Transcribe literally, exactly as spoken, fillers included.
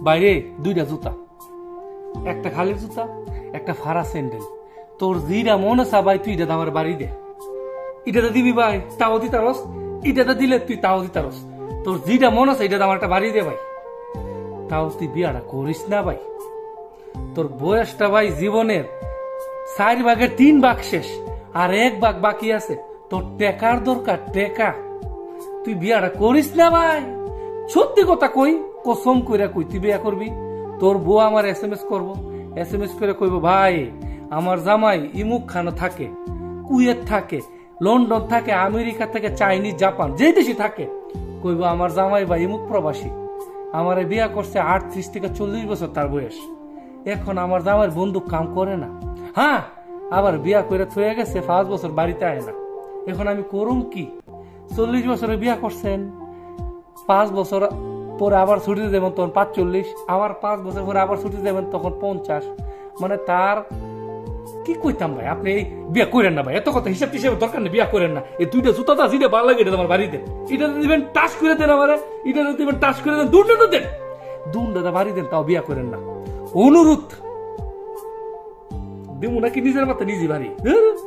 বাইরে দুইটা জুতা, একটা খালি জুতা, একটা ফাড়া স্যান্ডেল। তোর যেটা মন আছে ভাই তুই এটা আমার বাড়ি দে। এটা দিবি ভাই, তাও দিতারস। এটা দিলে তুই তাও দিতারস। তোর যেটা মন আছে এটা আমার একটা বাড়ি দে ভাই। তাও তুই বিয়াটা করিস না ভাই। তোর বয়সটা ভাই জীবনের চার ভাগের তিন ভাগ শেষ, আর এক ভাগ বাকি আছে। তোর টেকার দরকার, টেকা। তুই বিয়াটা করিস না ভাই। সত্যি কথা কই, কসম কইরা কই, তুই বিয়া করবি? তোর বউ আমার এস এম এস করবো, এস এম এস করে কইব ভাই আমার জামাই ইমুক খানা থাকে, কুয়েত থাকে, লন্ডন থাকে, আমেরিকা থেকে, চাইনিজ, জাপান, যে দেশে থাকে, কইব আমার জামাই ভাই ইমুক প্রবাসী, আমার বিয়া করছে আটত্রিশ থেকে চল্লিশ বছর তার বয়স, এখন আমার জামাইয়ের বন্দুক কাম করে না। হ্যাঁ, আবার বিয়া করে থয়ে গেছে, পাঁচ বছর বাড়িতে আয় না। এখন আমি করুম কি? চল্লিশ বছরে বিয়া করছেন, পাঁচ বছর পরে আবার ছুটিতে দেবেন তখন পাঁচচল্লিশ, আবার পাঁচ বছর পরে আবার ছুটিতে দেবেন তখন পঞ্চাশ। মানে তার কি কইতাম ভাই, আপনি বিয়া করেন না ভাই, এত কথা হিসাব টিসাবের দরকার নেই, বিয়া করেন না। এই দুইটা জুতাটা যেটা ভালো লাগে এটা তোমার বাড়িতে, এটা দিবেন টাচ করে দেন, আমার এটা দিবেন টাচ করে দেন, দুটা দেন, দুটা বাড়ি দেন, তাও বিয়া করেন না। অনুরোধ দেবো নাকি নিজের মাথা নিজে বাড়ি।